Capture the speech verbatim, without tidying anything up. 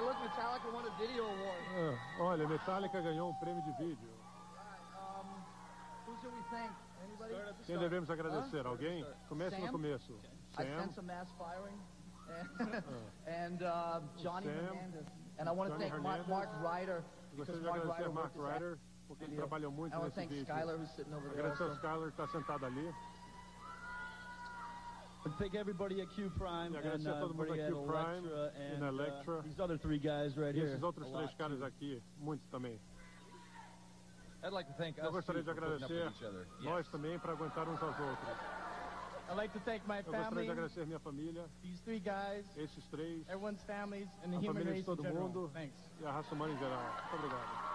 Look, Metallica won a video award. É, olha, Metallica ganhou um prêmio de vídeo. Um, who should we thank? Anybody? Quem devemos agradecer? Huh? Alguém? Comece Sam? no começo. I Sam. sense a mass firing. And, and uh, Johnny Sam, Hernandez. And I want to Johnny thank Mark, Hernandez. Mark Ryder. Gostaria de agradecer a Mark Ryder, porque ele trabalhou muito I want to nesse thank vídeo. Skylar, who's sitting over there. Agradecer ao Also. Skylar, que está sentado ali. And thank everybody at Q Prime E and agradecer a uh, todo mundo everybody aqui, at o Prime, Electra e and na Electra. uh, these other three guys right E here. esses outros A três lot, caras too. aqui, muitos também. I'd like to thank Eu us gostaria too de for putting up agradecer with each other. nós também para aguentar uns aos outros. I'd like to thank my Eu gostaria family, de agradecer minha família, these three guys, esses três, everyone's families, and the a human família race de todo in general. mundo Thanks. e a raça humana em geral. Muito obrigado.